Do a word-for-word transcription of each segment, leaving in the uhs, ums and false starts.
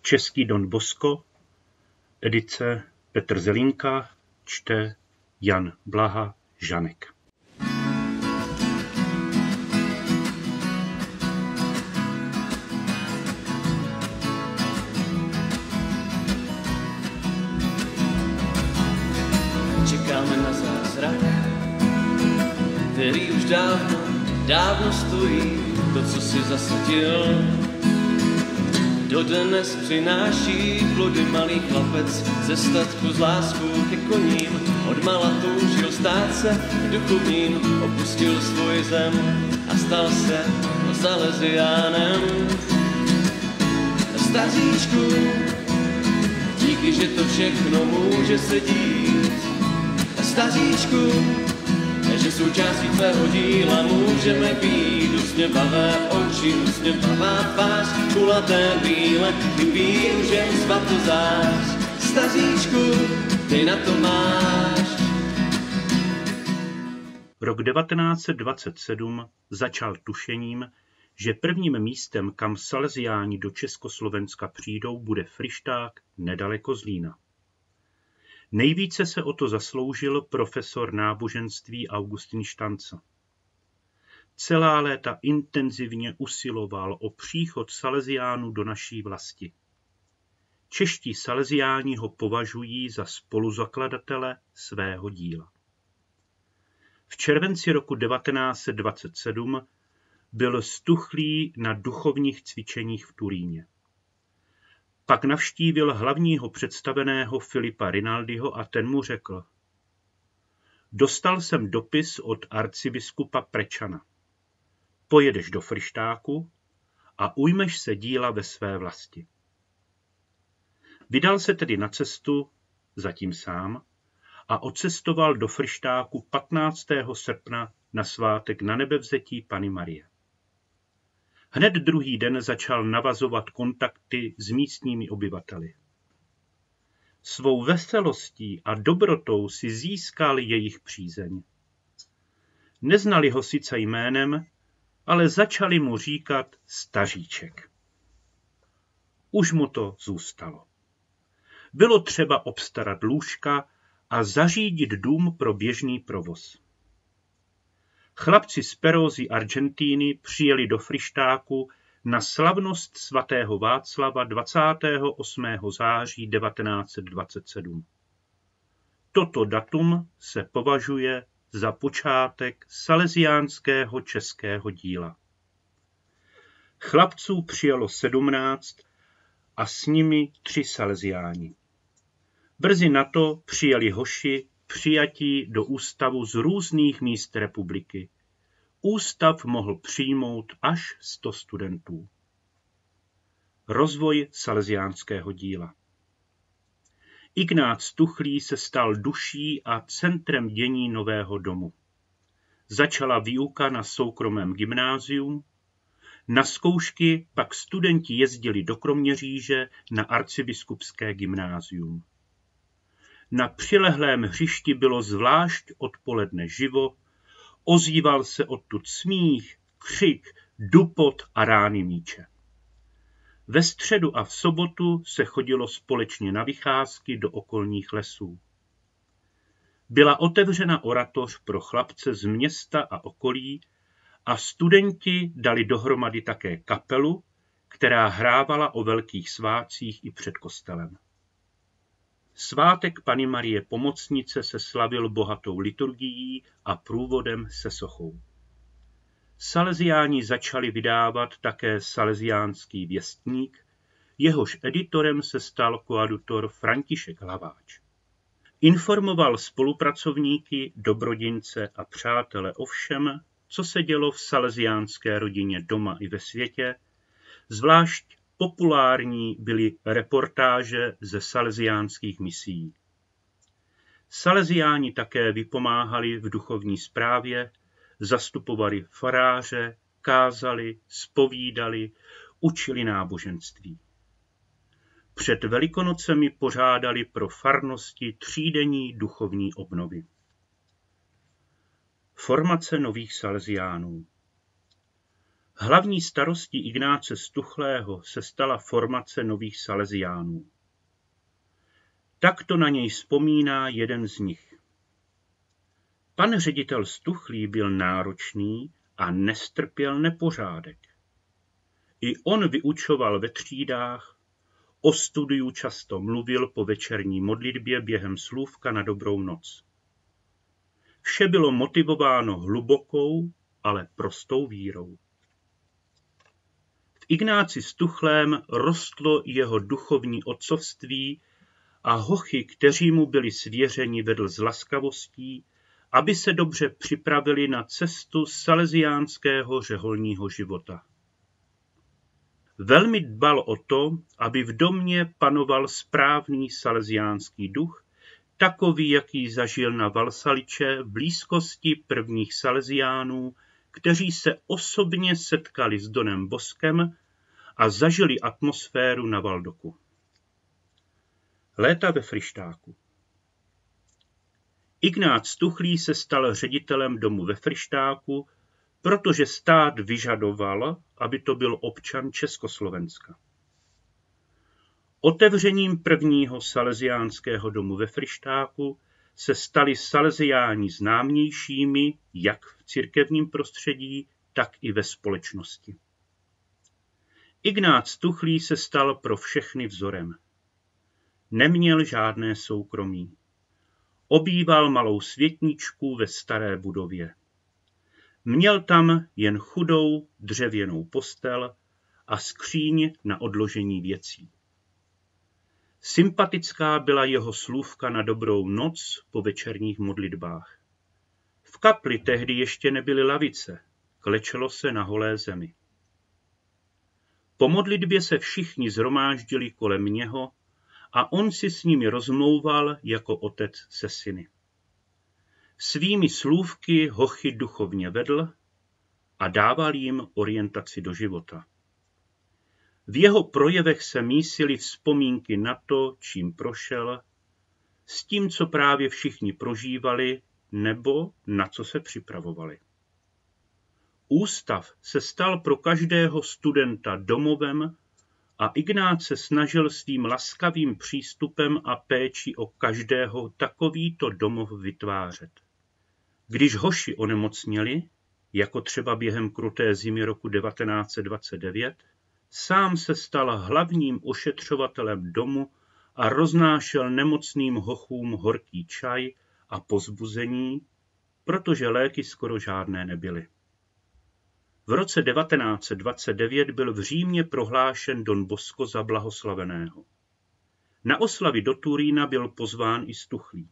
Český Don Bosco, edice Petr Zelinka, čte Jan Blaha Žanek. Čekáme na zázrak, který už dávno, dávno stojí. To, co si zasadil, dodnes přináší plody. Malý chlapec ze statku s láskou ke koním, odmala toužil stát se duchovním, opustil svůj zem a stal se Salesiánem. Staříčku, díky, že to všechno může se dít. Staříčku, že součástí tvého díla můžeme být. Usměvavé oči, usměvavá tvář, kulaté bíle, chybí už jen svatozář. Staříčku, ty na to máš. Rok devatenáct set dvacet sedm začal tušením, že prvním místem, kam Salesiáni do Československa přijdou, bude Fryšták nedaleko Zlína. Nejvíce se o to zasloužil profesor náboženství Augustin Štanca. Celá léta intenzivně usiloval o příchod Salesiánů do naší vlasti. Čeští Salesiáni ho považují za spoluzakladatele svého díla. V červenci roku devatenáct set dvacet sedm byl stuchlý na duchovních cvičeních v Turíně. Pak navštívil hlavního představeného Filipa Rinaldiho a ten mu řekl: Dostal jsem dopis od arcibiskupa Prečana. Pojedeš do Fryštáku a ujmeš se díla ve své vlasti. Vydal se tedy na cestu, zatím sám, a odcestoval do Fryštáku patnáctého srpna na svátek Nanebevzetí Panny Marie. Hned druhý den začal navazovat kontakty s místními obyvateli. Svou veselostí a dobrotou si získal jejich přízeň. Neznali ho sice jménem, ale začali mu říkat Staříček. Už mu to zůstalo. Bylo třeba obstarat lůžka a zařídit dům pro běžný provoz. Chlapci z Perózy Argentíny přijeli do Fryštáku na slavnost svatého Václava dvacátého osmého září devatenáct set dvacet sedm. Toto datum se považuje za počátek salesiánského českého díla. Chlapců přijelo sedmnáct a s nimi tři salesiáni. Brzy na to přijeli hoši přijatí do ústavu z různých míst republiky. Ústav mohl přijmout až sto studentů. Rozvoj salesiánského díla. Ignác Tuchlý se stal duší a centrem dění nového domu. Začala výuka na soukromém gymnázium, na zkoušky pak studenti jezdili do Kroměříže na arcibiskupské gymnázium. Na přilehlém hřišti bylo zvlášť odpoledne živo, ozýval se odtud smích, křik, dupot a rány míče. Ve středu a v sobotu se chodilo společně na vycházky do okolních lesů. Byla otevřena oratoř pro chlapce z města a okolí a studenti dali dohromady také kapelu, která hrávala o velkých svátcích i před kostelem. Svátek Panny Marie Pomocnice se slavil bohatou liturgií a průvodem se sochou. Salesiáni začali vydávat také Salesiánský věstník, jehož editorem se stal koadutor František Hlaváč. Informoval spolupracovníky, dobrodince a přátele o všem, co se dělo v salesiánské rodině doma i ve světě, zvlášť populární byly reportáže ze salesiánských misií. Salesiáni také vypomáhali v duchovní správě, zastupovali faráře, kázali, zpovídali, učili náboženství. Před Velikonocemi pořádali pro farnosti třídenní duchovní obnovy. Formace nových salesiánů. Hlavní starostí Ignáce Stuchlého se stala formace nových Salesiánů. Takto na něj vzpomíná jeden z nich. Pan ředitel Stuchlý byl náročný a nestrpěl nepořádek. I on vyučoval ve třídách, o studiu často mluvil po večerní modlitbě během slůvka na dobrou noc. Vše bylo motivováno hlubokou, ale prostou vírou. V Ignáci Stuchlém rostlo jeho duchovní otcovství a hochy, kteří mu byli svěřeni, vedl s laskavostí, aby se dobře připravili na cestu salesiánského řeholního života. Velmi dbal o to, aby v domě panoval správný salesiánský duch, takový, jaký zažil na Valsaliče v blízkosti prvních salesiánů, kteří se osobně setkali s Donem Boskem a zažili atmosféru na Valdoku. Léta ve Fryštáku. Ignác Stuchlý se stal ředitelem domu ve Fryštáku, protože stát vyžadoval, aby to byl občan Československa. Otevřením prvního salesiánského domu ve Fryštáku se stali salesiáni známějšími jak v církevním prostředí, tak i ve společnosti. Ignác Stuchlý se stal pro všechny vzorem. Neměl žádné soukromí. Obýval malou světničku ve staré budově. Měl tam jen chudou dřevěnou postel a skříň na odložení věcí. Sympatická byla jeho slůvka na dobrou noc po večerních modlitbách. V kapli tehdy ještě nebyly lavice, klečelo se na holé zemi. Po modlitbě se všichni shromáždili kolem něho a on si s nimi rozmlouval jako otec se syny. Svými slůvky hochy duchovně vedl a dával jim orientaci do života. V jeho projevech se mísily vzpomínky na to, čím prošel, s tím, co právě všichni prožívali nebo na co se připravovali. Ústav se stal pro každého studenta domovem a Ignác se snažil svým laskavým přístupem a péčí o každého takovýto domov vytvářet. Když hoši onemocněli, jako třeba během kruté zimy roku devatenáct set dvacet devět, sám se stal hlavním ošetřovatelem domu a roznášel nemocným hochům horký čaj a povzbuzení, protože léky skoro žádné nebyly. V roce devatenáct set dvacet devět byl v Římě prohlášen Don Bosco za blahoslaveného. Na oslavy do Turína byl pozván i Stuchlý.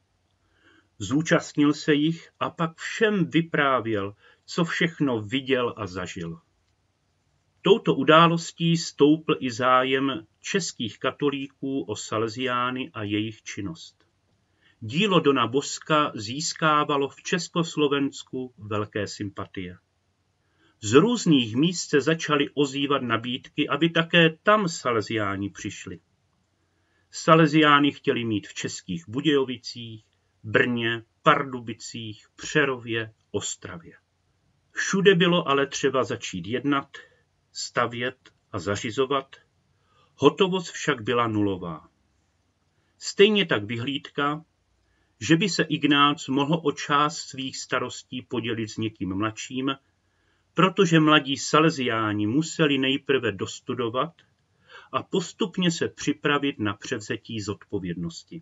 Zúčastnil se jich a pak všem vyprávěl, co všechno viděl a zažil. Touto událostí stoupl i zájem českých katolíků o salesiány a jejich činnost. Dílo Dona Boska získávalo v Československu velké sympatie. Z různých míst se začaly ozývat nabídky, aby také tam salesiáni přišli. Salesiány chtěli mít v Českých Budějovicích, Brně, Pardubicích, Přerově, Ostravě. Všude bylo ale třeba začít jednat, stavět a zařizovat, hotovost však byla nulová. Stejně tak vyhlídka, že by se Ignác mohl o část svých starostí podělit s někým mladším, protože mladí salesiáni museli nejprve dostudovat a postupně se připravit na převzetí zodpovědnosti.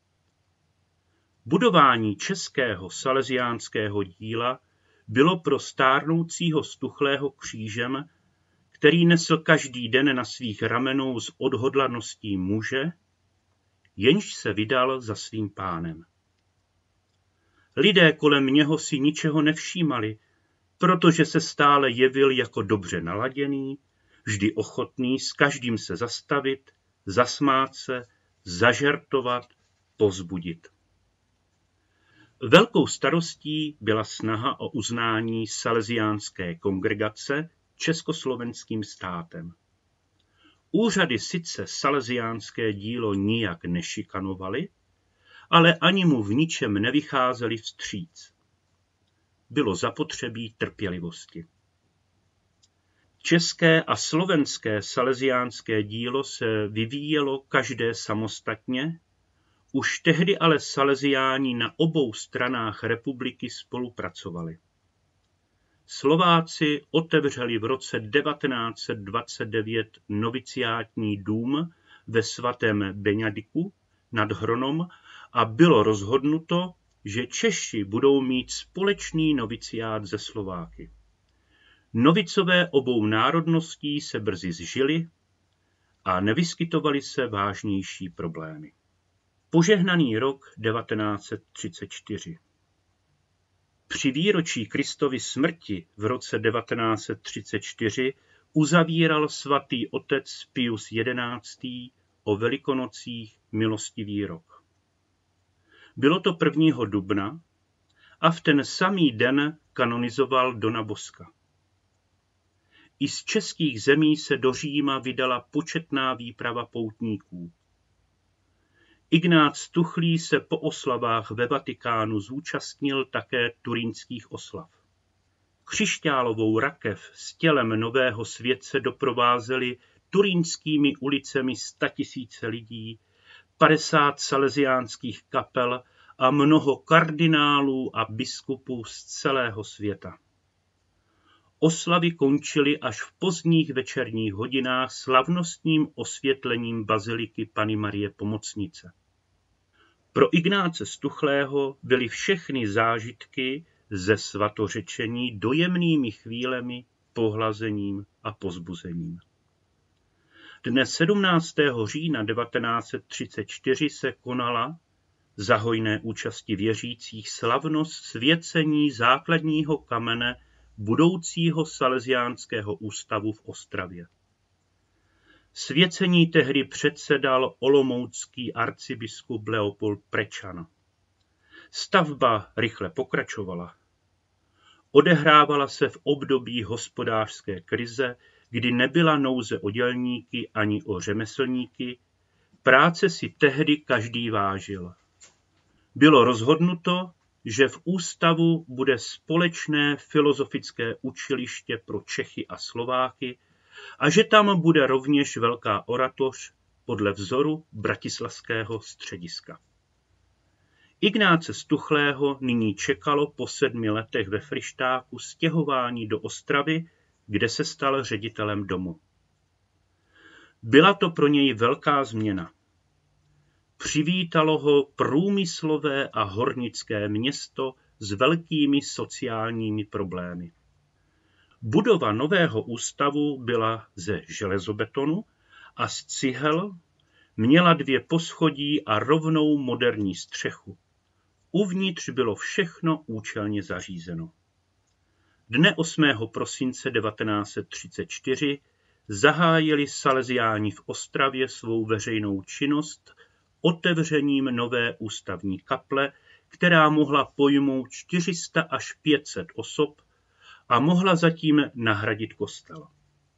Budování českého salesiánského díla bylo pro stárnoucího Stuchlého křížem, který nesl každý den na svých ramenou s odhodlaností muže, jenž se vydal za svým pánem. Lidé kolem něho si ničeho nevšímali, protože se stále jevil jako dobře naladěný, vždy ochotný s každým se zastavit, zasmát se, zažertovat, povzbudit. Velkou starostí byla snaha o uznání salesiánské kongregace československým státem. Úřady sice salesiánské dílo nijak nešikanovaly, ale ani mu v ničem nevycházeli vstříc. Bylo zapotřebí trpělivosti. České a slovenské salesiánské dílo se vyvíjelo každé samostatně, už tehdy ale salesiáni na obou stranách republiky spolupracovali. Slováci otevřeli v roce devatenáct set dvacet devět noviciátní dům ve svatém Beňadiku nad Hronom a bylo rozhodnuto, že Češi budou mít společný noviciát ze Slováky. Novicové obou národností se brzy zžili a nevyskytovaly se vážnější problémy. Požehnaný rok devatenáct set třicet čtyři. Při výročí Kristovy smrti v roce devatenáct set třicet čtyři uzavíral svatý otec Pius jedenáctý. O Velikonocích milostivý rok. Bylo to prvního dubna a v ten samý den kanonizoval Dona Boska. I z českých zemí se do Říma vydala početná výprava poutníků. Ignác Tuchlý se po oslavách ve Vatikánu zúčastnil také turínských oslav. Křišťálovou rakev s tělem nového světce doprovázeli turínskými ulicemi statisíce lidí, padesát salesiánských kapel a mnoho kardinálů a biskupů z celého světa. Oslavy končily až v pozdních večerních hodinách slavnostním osvětlením baziliky Panny Marie Pomocnice. Pro Ignáce z Tuchlého byly všechny zážitky ze svatořečení dojemnými chvílemi, pohlazením a povzbuzením. Dne sedmnáctého října devatenáct set třicet čtyři se konala za hojné účasti věřících slavnost svěcení základního kamene budoucího salesiánského ústavu v Ostravě. Svěcení tehdy předsedal olomoucký arcibiskup Leopold Prečan. Stavba rychle pokračovala. Odehrávala se v období hospodářské krize, kdy nebyla nouze o dělníky ani o řemeslníky, práce si tehdy každý vážil. Bylo rozhodnuto, že v ústavu bude společné filozofické učiliště pro Čechy a Slováky a že tam bude rovněž velká oratoř podle vzoru bratislavského střediska. Ignáce z Tuchlého nyní čekalo po sedmi letech ve Fryštáku stěhování do Ostravy, kde se stal ředitelem domu. Byla to pro něj velká změna. Přivítalo ho průmyslové a hornické město s velkými sociálními problémy. Budova nového ústavu byla ze železobetonu a z cihel, měla dvě poschodí a rovnou moderní střechu. Uvnitř bylo všechno účelně zařízeno. Dne osmého prosince devatenáct set třicet čtyři zahájili salesiáni v Ostravě svou veřejnou činnost otevřením nové ústavní kaple, která mohla pojmout čtyři sta až pět set osob a mohla zatím nahradit kostel.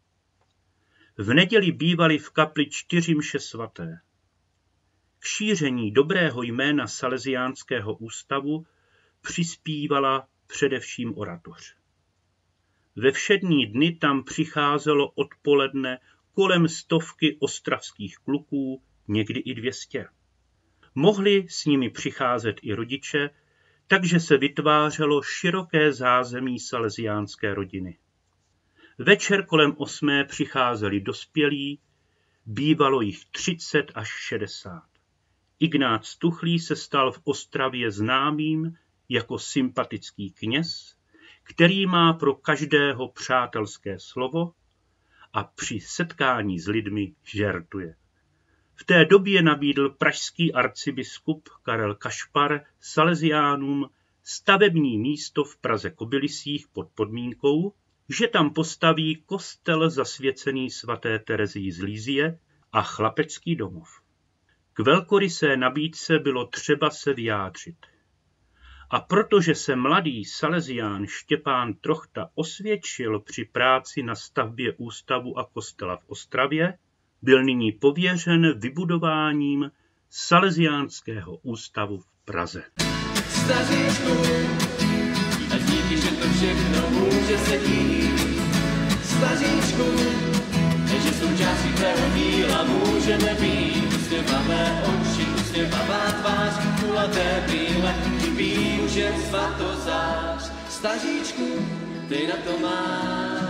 V neděli bývaly v kapli čtyři mše svaté. K šíření dobrého jména salesiánského ústavu přispívala především oratoř. Ve všední dny tam přicházelo odpoledne kolem stovky ostravských kluků, někdy i dvě stě. Mohli s nimi přicházet i rodiče, takže se vytvářelo široké zázemí salesiánské rodiny. Večer kolem osmé přicházeli dospělí, bývalo jich třicet až šedesát. Ignác Tuchlý se stal v Ostravě známým jako sympatický kněz, který má pro každého přátelské slovo a při setkání s lidmi žertuje. V té době nabídl pražský arcibiskup Karel Kašpar salesiánům stavební místo v Praze Kobylisích pod podmínkou, že tam postaví kostel zasvěcený svaté Terezii z Lízie a chlapecký domov. K velkorysé nabídce bylo třeba se vyjádřit. A protože se mladý salesián Štěpán Trochta osvědčil při práci na stavbě ústavu a kostela v Ostravě, byl nyní pověřen vybudováním salesiánského ústavu v Praze. Staříčku, a díky, že to všechno může se dít. staříčku, že součástí tvého díla můžeme být. Usměvavé oči, usměvavá tvář, kulaté brýle, chybí už jen svatozář. Staříčku, ty na to máš.